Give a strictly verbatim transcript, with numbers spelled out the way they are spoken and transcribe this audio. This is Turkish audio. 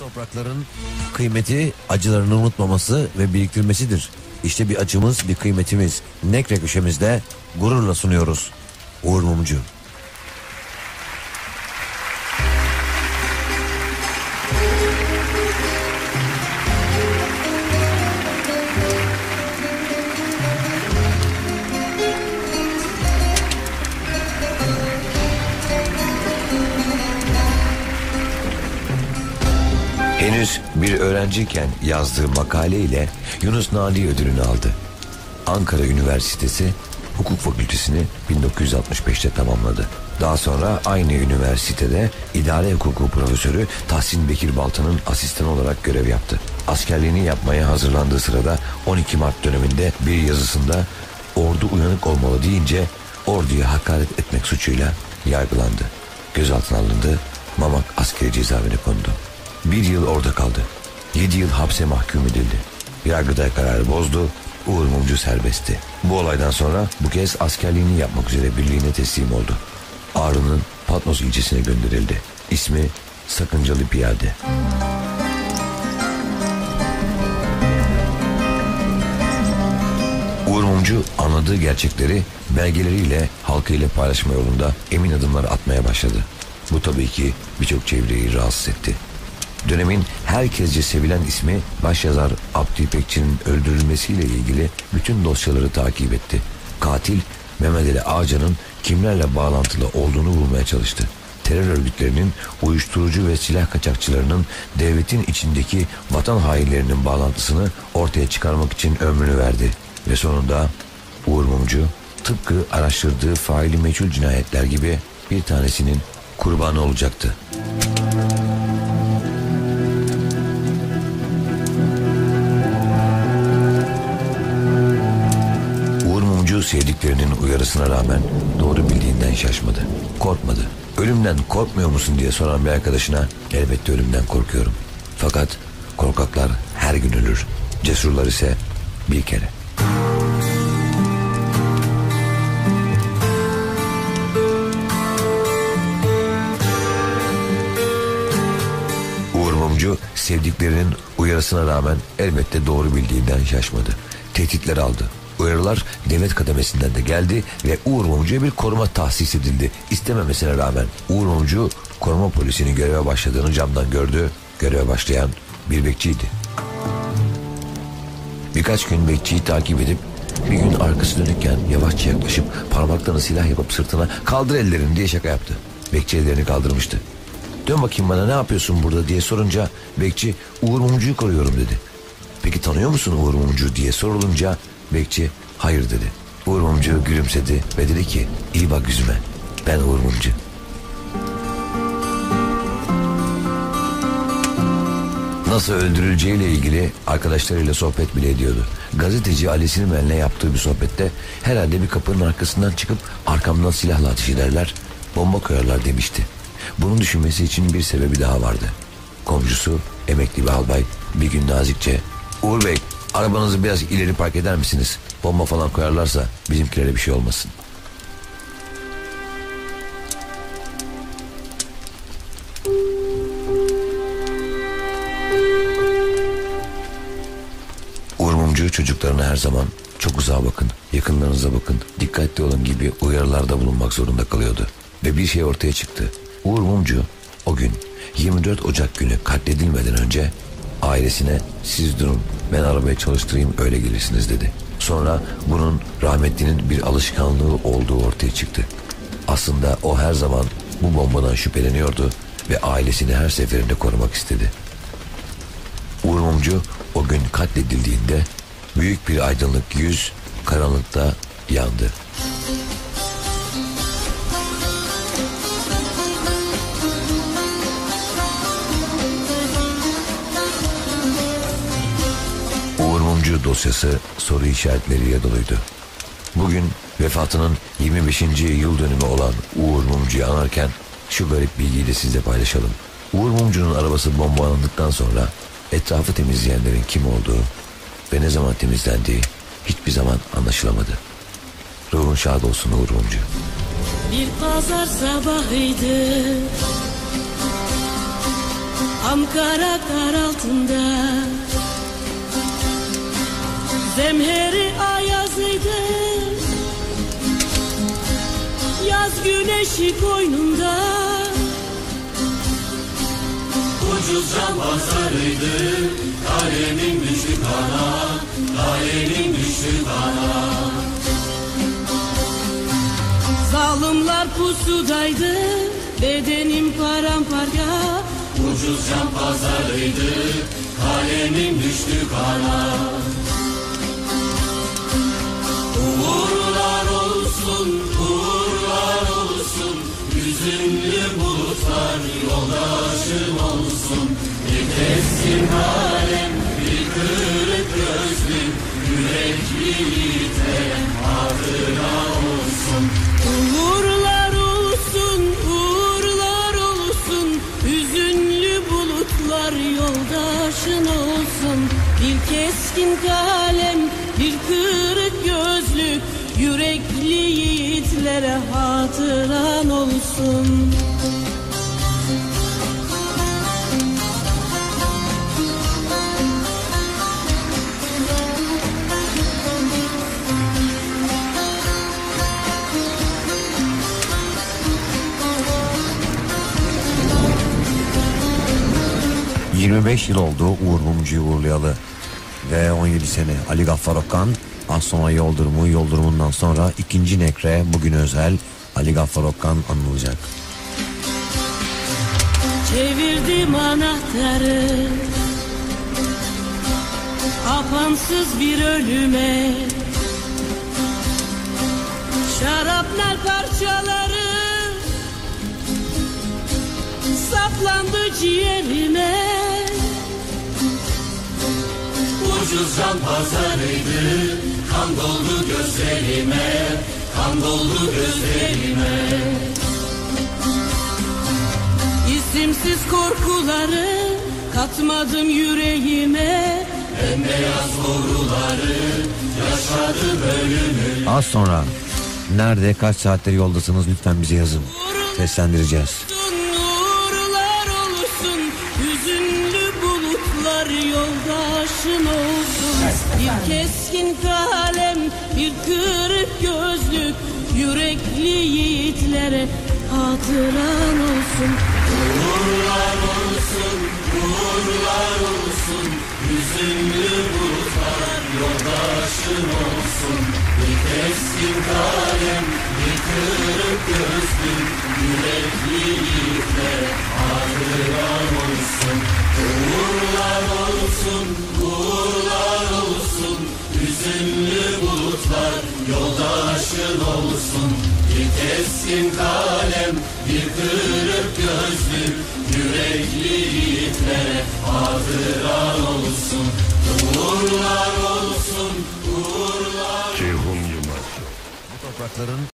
toprakların kıymeti acılarını unutmaması ve biriktirmesidir. İşte bir acımız, bir kıymetimiz. Nekre köşemizde gururla sunuyoruz. Uğur Mumcu. Henüz bir öğrenciyken yazdığı makaleyle Yunus Nadi ödülünü aldı. Ankara Üniversitesi Hukuk Fakültesini bin dokuz yüz altmış beşte tamamladı. Daha sonra aynı üniversitede idare hukuku profesörü Tahsin Bekir Balta'nın asistanı olarak görev yaptı. Askerliğini yapmaya hazırlandığı sırada on iki Mart döneminde bir yazısında ordu uyanık olmalı deyince orduya hakaret etmek suçuyla yargılandı. Gözaltına alındı, Mamak askeri cezaevine kondu. Bir yıl orada kaldı. Yedi yıl hapse mahkum edildi. Yargıtay kararı bozdu. Uğur Mumcu serbestti. Bu olaydan sonra bu kez askerliğini yapmak üzere birliğine teslim oldu. Ağrı'nın Patnos ilçesine gönderildi. İsmi Sakıncalı Piyade. Uğur Mumcu anladığı gerçekleri belgeleriyle halkıyla paylaşma yolunda emin adımlar atmaya başladı. Bu tabii ki birçok çevreyi rahatsız etti. Dönemin herkesce sevilen ismi başyazar Abdi İpekçi'nin öldürülmesiyle ilgili bütün dosyaları takip etti. Katil Mehmet Ali Ağcan'ın kimlerle bağlantılı olduğunu bulmaya çalıştı. Terör örgütlerinin, uyuşturucu ve silah kaçakçılarının devletin içindeki vatan hainlerinin bağlantısını ortaya çıkarmak için ömrünü verdi. Ve sonunda Uğur Mumcu tıpkı araştırdığı faili meçhul cinayetler gibi bir tanesinin kurbanı olacaktı. Sevdiklerinin uyarısına rağmen doğru bildiğinden şaşmadı. Korkmadı. Ölümden korkmuyor musun diye soran bir arkadaşına elbette ölümden korkuyorum. Fakat korkaklar her gün ölür. Cesurlar ise bir kere. Uğur Mumcu sevdiklerinin uyarısına rağmen elbette doğru bildiğinden şaşmadı. Tehditler aldı. Uyarılar devlet kademesinden de geldi ve Uğur Mumcu'ya bir koruma tahsis edildi. İstememesine rağmen Uğur Mumcu koruma polisinin göreve başladığını camdan gördü. Göreve başlayan bir bekçiydi. Birkaç gün bekçiyi takip edip bir gün arkası dönükken yavaşça yaklaşıp parmaklarını silah yapıp sırtına "Kaldır ellerini" diye şaka yaptı. Bekçi ellerini kaldırmıştı. "Dön bakayım bana, ne yapıyorsun burada?" diye sorunca bekçi "Uğur Mumcu'yu koruyorum" dedi. "Peki tanıyor musun Uğur Mumcu?" diye sorulunca bekçi "Hayır" dedi. Uğur Mumcu gülümsedi ve dedi ki "İyi bak yüzüme, ben Uğur Mumcu." Nasıl öldürüleceğiyle ilgili arkadaşlarıyla sohbet bile ediyordu. Gazeteci Ali Sinirmen'le yaptığı bir sohbette herhalde bir kapının arkasından çıkıp arkamdan silahla ateş ederler, bomba koyarlar demişti. Bunu düşünmesi için bir sebebi daha vardı. Komşusu emekli bir albay bir gün nazikçe "Uğur Bey, arabanızı biraz ileri park eder misiniz? Bomba falan koyarlarsa bizimkilere bir şey olmasın." Uğur Mumcu çocuklarına her zaman "Çok uzağa bakın, yakınlarınıza bakın, dikkatli olun" gibi uyarılarda bulunmak zorunda kalıyordu. Ve bir şey ortaya çıktı. Uğur Mumcu o gün yirmi dört Ocak günü katledilmeden önce ailesine "Siz durun, ben arabayı çalıştırayım, öyle gelirsiniz" dedi. Sonra bunun rahmetlinin bir alışkanlığı olduğu ortaya çıktı. Aslında o her zaman bu bombadan şüpheleniyordu ve ailesini her seferinde korumak istedi. Uğur Mumcu o gün katledildiğinde büyük bir aydınlık yüz karanlıkta yandı. Mumcu dosyası soru işaretleriyle doluydu. Bugün vefatının yirmi beşinci yıl dönümü olan Uğur Mumcu'yu anarken şu garip bilgiyi de sizle paylaşalım. Uğur Mumcu'nun arabası bombalandıktan sonra etrafı temizleyenlerin kim olduğu ve ne zaman temizlendiği hiçbir zaman anlaşılamadı. Ruhun şad olsun Uğur Mumcu. Bir pazar sabahıydı, Ankara kar altında, zemheri ayazıydı, yaz güneşi koynunda. Ucuz can pazarıydı, kalemin düştü kana, kalemin düştü kana. Zalimler pusudaydı, bedenim paramparça. Ucuz can pazarıydı, kalemin düştü kana. Uğurlar olsun, uğurlar olsun, hüzünlü bulutlar yoldaşım olsun. Bir keskin kalem, bir kırık gözlü, yürekli yiğite hatıra olsun. Uğurlar olsun, uğurlar olsun, hüzünlü bulutlar yoldaşın olsun. Bir keskin kalem, bir kırık gözlük, yürekli yiğitlere hatıran olsun. yirmi beş yıl oldu Uğur Mumcu'yu uğurlayalı ve on yedi sene Ali Gaffar Okkan. Az sonra yol durumu, yol durumundan sonra ikinci nekre bugün özel Ali Gaffar Okkan anılacak. Çevirdim anahtarı, apansız bir ölüme. Şarapnel parçaları saplandı ciğerime. Ucuz can pazarıydı, kan doldu gözlerime, kan doldu gözlerime. İsimsiz korkuları katmadım yüreğime. Bembeyaz doğruları yaşadım ölümü. Az sonra nerede, kaç saattir yoldasınız lütfen bize yazın. Seslendireceğiz. Uğurlar olsun, hüzünlü bulutlar yoldaşın olsun. Bir keskin kalem, bir kırık gözlük, yürekli yiğitlere hatıran olsun. Uğurlar olsun, uğurlar olsun, hüzünlü bulutlar yoldaşın olsun. Bir keskin kalem, bir kırık gözlük, yürekli yiğitlere hatıran olsun. Uğurlar olsun, uğurlar olsun, hüzünlü bulutlar yoldaşın olsun. Bir keskin kalem, bir kırık gözlük, yürekli yiğitlere hatıran olsun. Uğurlar olsun, uğurlar. Bu toprakların